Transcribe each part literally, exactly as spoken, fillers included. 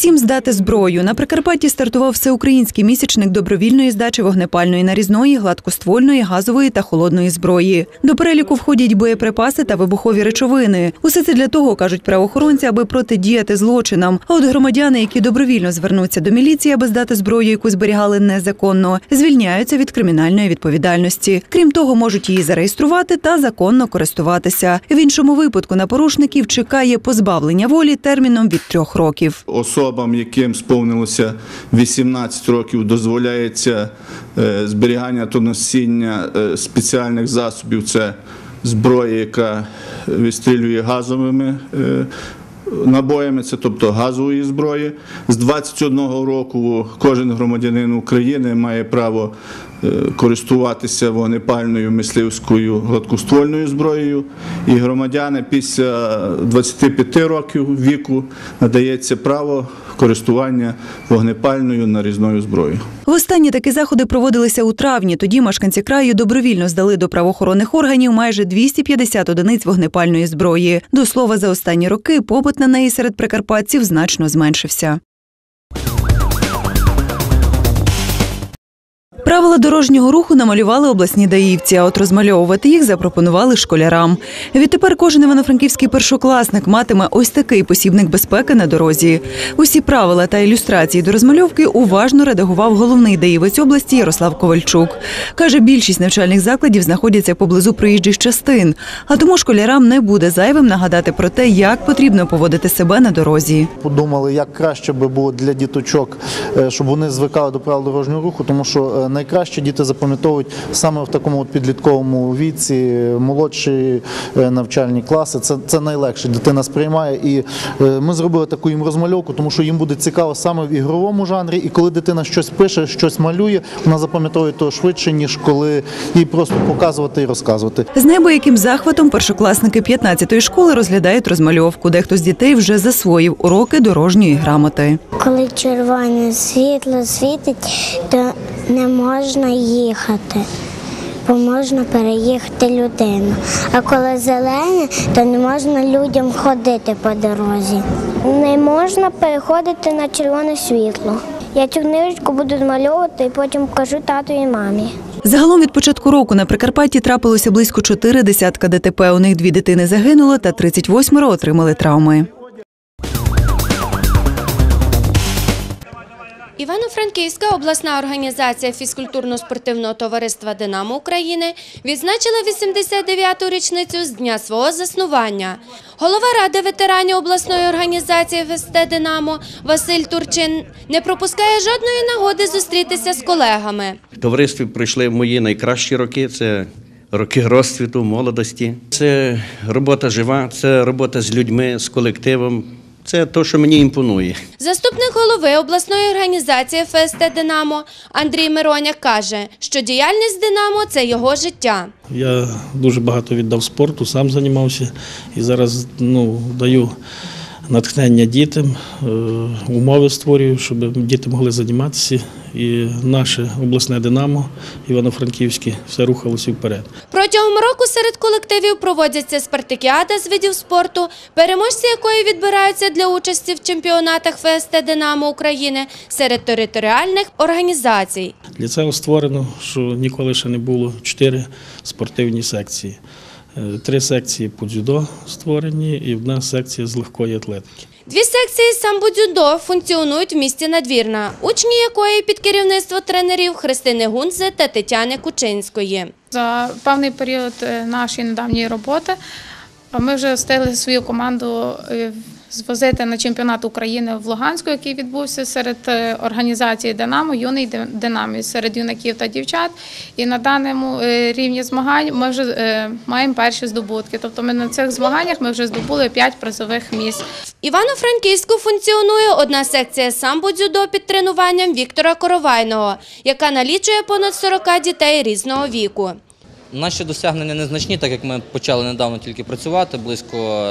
Усім здати зброю. На Прикарпатті стартував всеукраїнський місячник добровільної здачі вогнепальної нарізної, гладкоствольної, газової та холодної зброї. До переліку входять боєприпаси та вибухові речовини. Усе це для того, кажуть правоохоронці, аби протидіяти злочинам. А от громадяни, які добровільно звернуться до міліції, аби здати зброю, яку зберігали незаконно, звільняються від кримінальної відповідальності. Крім того, можуть її зареєструвати та законно користуватися. В іншому випадку на порушників чекає позбавлення волі терміном від трьох років. Особам, яким сповнилося вісімнадцять років, дозволяється зберігання та носіння спеціальних засобів. Це зброя, яка вистрілює газовими набоями, це тобто газової зброї. З двадцять одного року кожен громадянин України має право користуватися вогнепальною мисливською гладкоствольною зброєю. І громадяни після двадцяти п'яти років віку надається право користування вогнепальною нарізною зброєю. Востаннє такі заходи проводилися у травні. Тоді мешканці краю добровільно здали до правоохоронних органів майже двісті п'ятдесят одиниць вогнепальної зброї. До слова, за останні роки попит на неї серед прикарпатців значно зменшився. Правила дорожнього руху намалювали обласні даївці, а от розмальовувати їх запропонували школярам. Відтепер кожен івано-франківський першокласник матиме ось такий посібник безпеки на дорозі. Усі правила та ілюстрації до розмальовки уважно редагував головний даївець області Ярослав Ковальчук. Каже, більшість навчальних закладів знаходяться поблизу проїжджих частин, а тому школярам не буде зайвим нагадати про те, як потрібно поводити себе на дорозі. Подумали, як краще би було для діточок, щоб вони звикали до правил дорожнього руху, тому що найкраще діти запам'ятовують саме в такому от підлітковому віці, молодші навчальні класи. Це, це найлегше, дитина сприймає. І ми зробили таку їм розмальовку, тому що їм буде цікаво саме в ігровому жанрі. І коли дитина щось пише, щось малює, вона запам'ятовує то швидше, ніж коли їй просто показувати і розказувати. З неабияким захватом першокласники п'ятнадцятої школи розглядають розмальовку. Дехто з дітей вже засвоїв уроки дорожньої грамоти. Коли червоне світло світить, то не можна їхати, бо можна переїхати людину. А коли зелене, то не можна людям ходити по дорозі. Не можна переходити на червоне світло. Я цю книжечку буду змальовувати і потім покажу тату і мамі. Загалом від початку року на Прикарпатті трапилося близько чотири десятка ДТП. У них дві дитини загинуло та тридцять восьмеро отримали травми. Івано-Франківська обласна організація фізкультурно-спортивного товариства «Динамо України» відзначила вісімдесят дев'яту річницю з дня свого заснування. Голова Ради ветеранів обласної організації еф ес те «Динамо» Василь Турчин не пропускає жодної нагоди зустрітися з колегами. В товаристві пройшли мої найкращі роки, це роки розцвіту, молодості. Це робота жива, це робота з людьми, з колективом. Це те, що мені імпонує. Заступник голови обласної організації еф ес те «Динамо» Андрій Мироняк каже, що діяльність «Динамо» – це його життя. Я дуже багато віддав спорту, сам займався і зараз ну, даю натхнення дітям, умови створюю, щоб діти могли займатися. І наше обласне «Динамо» Івано-Франківське все рухалося вперед. Протягом року серед колективів проводяться спартакіада з видів спорту, переможці якої відбираються для участі в чемпіонатах еф ес те «Динамо» України серед територіальних організацій. Для цього створено, що ніколи ще не було, чотири спортивні секції. Три секції по дзюдо створені і одна секція з легкої атлетики. Дві секції самбо-дзюдо функціонують в місті Надвірна, учні якої під керівництво тренерів Христини Гунзе та Тетяни Кучинської. За певний період нашої недавньої роботи ми вже встигли свою команду звозити на чемпіонат України в Луганську, який відбувся серед організації «Динамо», «Юний Динамо», серед юнаків та дівчат. І на даному рівні змагань ми вже маємо перші здобутки. Тобто ми на цих змаганнях ми вже здобули п'ять призових місць. В Івано-Франківську функціонує одна секція самбо-дзюдо під тренуванням Віктора Коровайного, яка налічує понад сорок дітей різного віку. Наші досягнення незначні, так як ми почали недавно тільки працювати, близько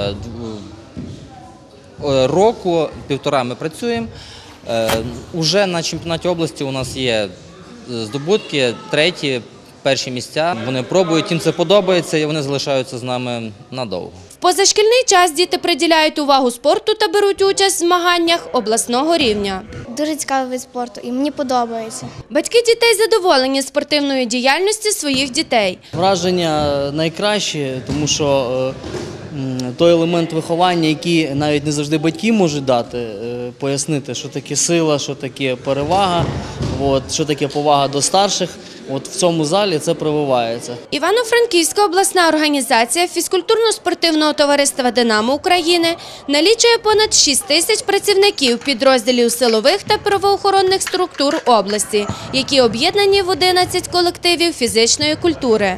року, півтора ми працюємо. Уже на чемпіонаті області у нас є здобутки, треті, перші місця. Вони пробують, їм це подобається і вони залишаються з нами надовго. позашкільний час діти приділяють увагу спорту та беруть участь в змаганнях обласного рівня. Дуже цікавий вид спорту і мені подобається. Батьки дітей задоволені спортивною діяльністю своїх дітей. Враження найкращі, тому що той елемент виховання, який навіть не завжди батьки можуть дати, пояснити, що таке сила, що таке перевага, от, що таке повага до старших. От в цьому залі це прививається. Івано-Франківська обласна організація фізкультурно-спортивного товариства «Динамо України» налічує понад шість тисяч працівників підрозділів силових та правоохоронних структур області, які об'єднані в одинадцять колективів фізичної культури.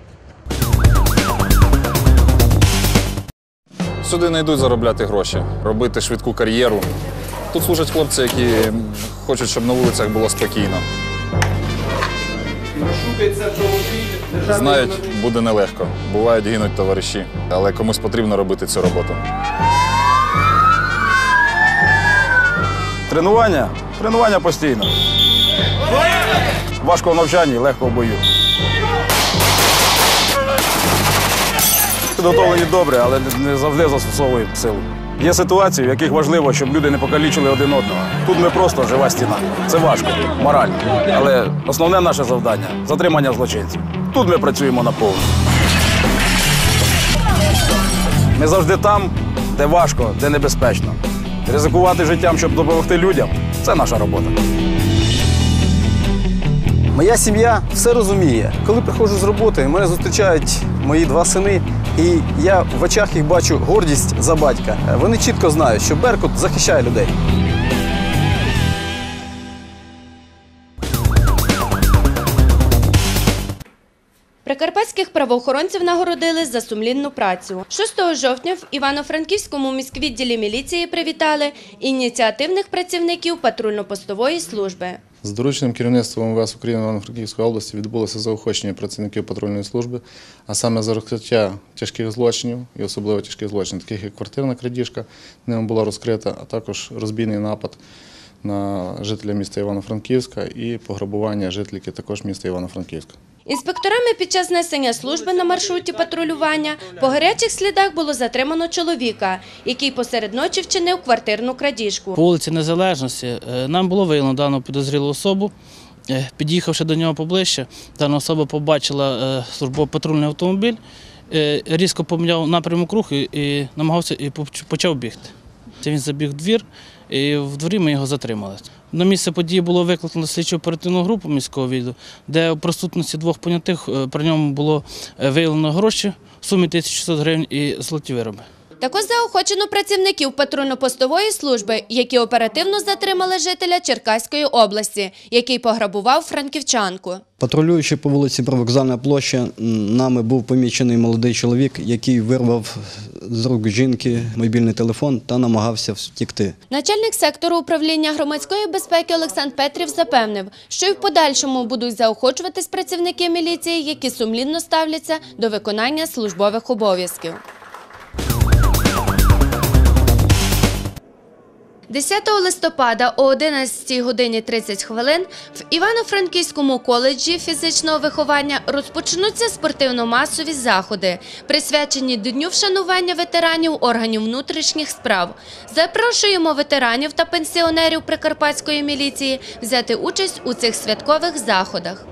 Сюди не йдуть заробляти гроші, робити швидку кар'єру. Тут служать хлопці, які хочуть, щоб на вулицях було спокійно. Знають, буде нелегко. Бувають, гинуть товариші, але комусь потрібно робити цю роботу. Тренування? Тренування постійно. Важко в навчанні, легко в бою. Підготовлені добре, але не завжди застосовуємо силу. Є ситуації, в яких важливо, щоб люди не покалічили один одного. Тут ми просто жива стіна. Це важко, морально. Але основне наше завдання – затримання злочинців. Тут ми працюємо наповну. Ми завжди там, де важко, де небезпечно. Ризикувати життям, щоб допомогти людям – це наша робота. Моя сім'я все розуміє. Коли приходжу з роботи, мене зустрічають мої два сини, і я в очах їх бачу гордість за батька. Вони чітко знають, що «Беркут» захищає людей. Прикарпатських правоохоронців нагородили за сумлінну працю. шостого жовтня в Івано-Франківському міськвідділі міліції привітали ініціативних працівників патрульно-постової служби. З дорученням керівництва ем ве ес України Івано-Франківської області відбулося заохочення працівників патрульної служби, а саме за розкриття тяжких злочинів, і особливо тяжких злочинів, таких як квартирна крадіжка, ними була розкрита, а також розбійний напад на жителя міста Івано-Франківська і пограбування жительки також міста Івано-Франківська. Інспекторами під час несення служби на маршруті патрулювання по гарячих слідах було затримано чоловіка, який посеред ночі вчинив квартирну крадіжку. По вулиці Незалежності нам було виявлено дану підозрілу особу. Під'їхавши до нього поближче, дана особа побачила службовий патрульний автомобіль, різко поміняв напрямок руху і намагався і почав бігти. Він забіг в двір, і в дворі ми його затримали. На місце події було викликано слідчо-оперативну групу міського відділу, де у присутності двох понятих при ньому було виявлено гроші в сумі тисяча шістсот гривень і золоті вироби. Також заохочено працівників патрульно-постової служби, які оперативно затримали жителя Черкаської області, який пограбував франківчанку. Патрулюючи по вулиці Привокзальна площа, нами був помічений молодий чоловік, який вирвав з рук жінки мобільний телефон та намагався втекти. Начальник сектору управління громадської безпеки Олександр Петрів запевнив, що і в подальшому будуть заохочуватись працівники міліції, які сумлінно ставляться до виконання службових обов'язків. десятого листопада о одинадцятій годині тридцять хвилин в Івано-Франківському коледжі фізичного виховання розпочнуться спортивно-масові заходи, присвячені Дню вшанування ветеранів органів внутрішніх справ. Запрошуємо ветеранів та пенсіонерів Прикарпатської міліції взяти участь у цих святкових заходах.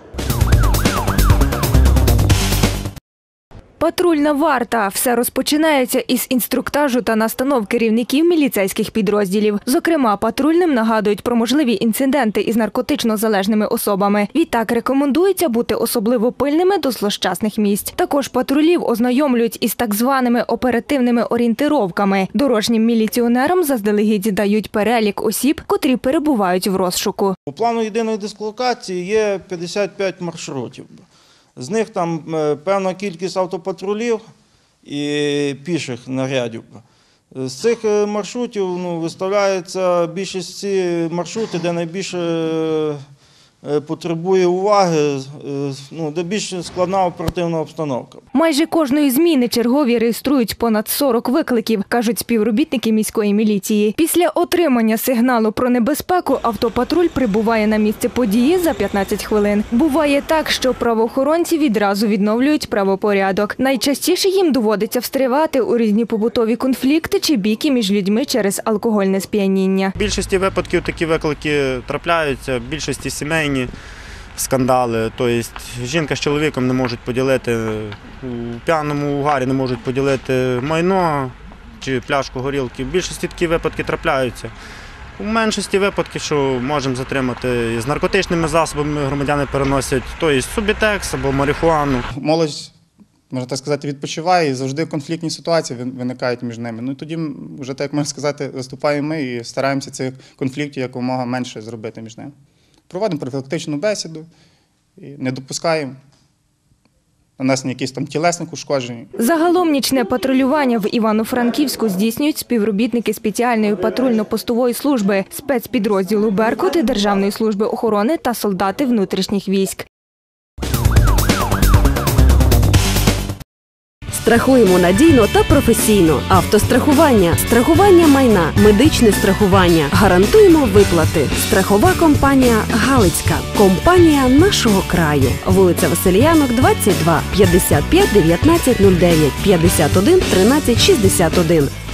Патрульна варта. Все розпочинається із інструктажу та настанов керівників міліцейських підрозділів. Зокрема, патрульним нагадують про можливі інциденти із наркотично залежними особами. Відтак рекомендується бути особливо пильними до злощасних місць. Також патрулів ознайомлюють із так званими оперативними орієнтировками. Дорожнім міліціонерам заздалегідь дають перелік осіб, котрі перебувають в розшуку. У плану єдиної дислокації є п'ятдесят п'ять маршрутів. З них там певна кількість автопатрулів і піших нарядів. З цих маршрутів ну, виставляється більшість ці маршрути, де найбільше потребує уваги, ну, де більш складна оперативна обстановка. Майже кожної зміни чергові реєструють понад сорок викликів, кажуть співробітники міської міліції. Після отримання сигналу про небезпеку автопатруль прибуває на місце події за п'ятнадцять хвилин. Буває так, що правоохоронці відразу відновлюють правопорядок. Найчастіше їм доводиться встрівати у різні побутові конфлікти чи бійки між людьми через алкогольне сп'яніння. В більшості випадків такі виклики трапляються, в більшості сімейні скандали. Тобто жінка з чоловіком не можуть поділити, у п'яному угарі не можуть поділити майно чи пляшку горілки. В більшості такі випадки трапляються. У меншості випадків, що можемо затримати з наркотичними засобами, громадяни переносять, тобто субітекс або марихуану. Молодь, можна так сказати, відпочиває, і завжди конфліктні ситуації виникають між ними. Ну і тоді, вже так можна сказати, виступаємо ми і стараємося цих конфліктів якомога менше зробити між ними. Проводимо профілактичну бесіду і не допускаємо нанесення якісь там тілесних ушкоджень. Загалом нічне патрулювання в Івано-Франківську здійснюють співробітники спеціальної патрульно-постової служби, спецпідрозділу «Беркут», Державної служби охорони та солдати внутрішніх військ. Страхуємо надійно та професійно. Автострахування, страхування майна, медичне страхування. Гарантуємо виплати. Страхова компанія «Галицька». Компанія нашого краю. Вулиця Васильянок, двадцять два, п'ятдесят п'ять дев'ятнадцять нуль дев'ять, п'ятдесят один тринадцять шістдесят один.